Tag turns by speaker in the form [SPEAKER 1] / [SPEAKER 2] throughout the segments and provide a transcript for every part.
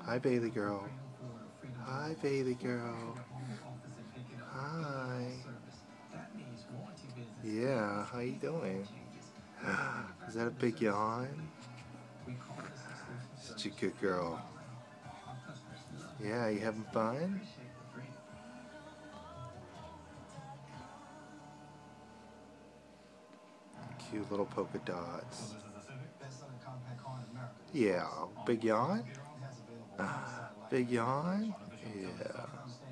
[SPEAKER 1] Hi, Bailey girl. Hi, Bailey girl. Hi. Yeah, how you doing? Is that a big yawn? Such a good girl. Yeah, you having fun? Cute little polka dots. Yeah, big yawn? Big yawn? Yeah.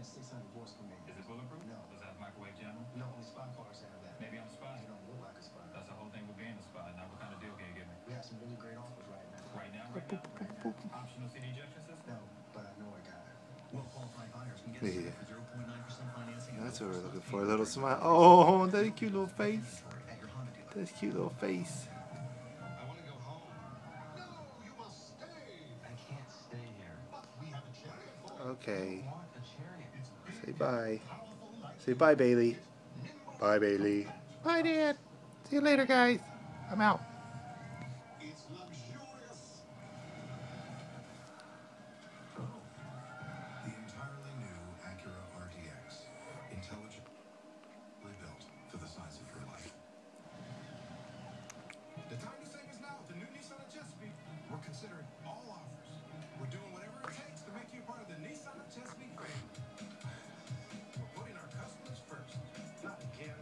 [SPEAKER 2] Maybe I'm spy. You don't look like a spy. That's the whole thing with being a spy. Now, what kind of deal can you give me? We have some really great offers right now. Right now? Optional CD ejection system? No, but I know a guy. Well qualified buyers can get a
[SPEAKER 1] Yeah.
[SPEAKER 2] for 0.9% financing.
[SPEAKER 1] That's what we're looking for. A little smile. Oh, that cute little face. That cute little face.
[SPEAKER 2] I want to go home. No, you must stay. I can't stay here. But we have a chariot for you.
[SPEAKER 1] Okay.
[SPEAKER 2] I want a chariot.
[SPEAKER 1] Say bye. Say bye, Bailey. Bye, Bailey. Bye, Dad. See you later, guys. I'm out.
[SPEAKER 2] It's luxurious. The entirely new Acura RTX. Intelligently built for the size of your life. The time to save is now. The new Nissan at Chesapeake. We're considering all offers. We're doing whatever it takes to make you part of the Nissan at Chesapeake family. We're putting our customers first. Not again.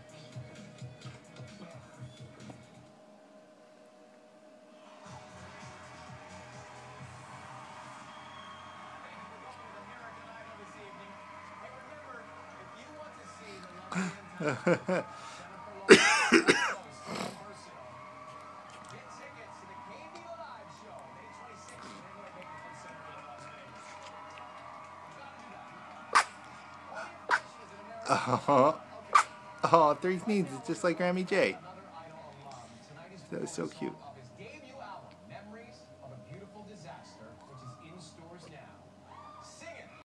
[SPEAKER 1] Oh, oh, Three Sneeds. It's just like Grammy J. That was so cute.